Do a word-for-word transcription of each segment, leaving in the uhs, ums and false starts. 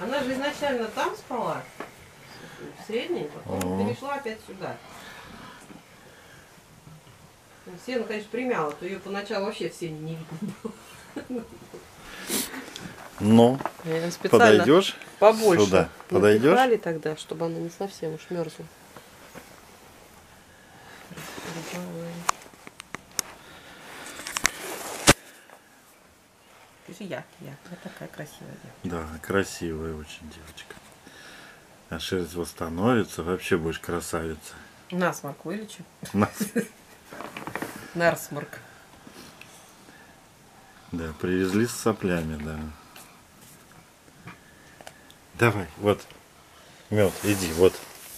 Она же изначально там спала, в средней, потом О. перешла опять сюда. Сено, конечно, примяла, то ее поначалу вообще в сене не видно было. Ну, Я специально подойдешь побольше сюда? Подойдешь? напихали тогда, чтобы она не совсем уж мерзла. Скажи я, я, я такая красивая девочка. Да, красивая очень девочка. А шерсть восстановится, вообще будешь красавица. Насморк вылечу. Нас- Насморк. Да, привезли с соплями, да. Давай, вот. Мед, иди, вот.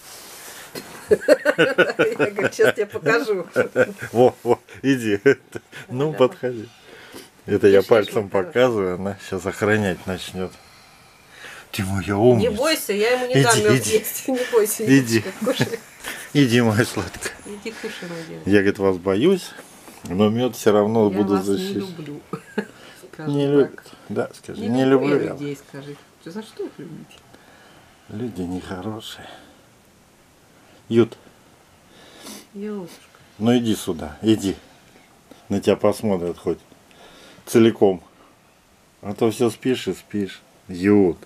Я говорю, сейчас тебе покажу. Во, во, иди. Ну, давай. подходи. Это я Ешь, ешь, пальцем мой хороший. показываю, она сейчас охранять начнет. Ты моя Не умница. бойся, я ему не Иди, дам мед иди. есть. Не бойся, Иди. девочка, кушай. Иди, моя сладкая. Иди кушай, моя девочка. Я, говорит, вас боюсь, но мед все равно Я буду вас не защищать. люблю. Скажу Не так. любит. Да, скажи, Не, не, люблю люблю я я. людей, скажи. Что, за что их любите? Люди нехорошие. Ют, Ёлушка. ну иди сюда, иди. На тебя посмотрят хоть целиком. А то все спишь и спишь. Ют.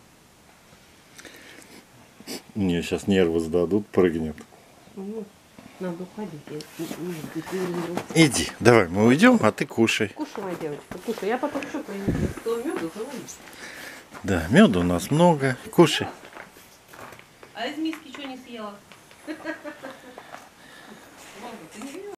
У нее сейчас нервы сдадут, прыгнет. Ну, надо уходить. Я не- не- не люблю. Иди, давай, мы уйдем, а ты кушай. Кушай, моя девочка, кушай. Я потом еще принесу. Кто меду, завалюсь. Да, меда у нас много. Кушай. А из миски что не съела? Мама, ты не видела?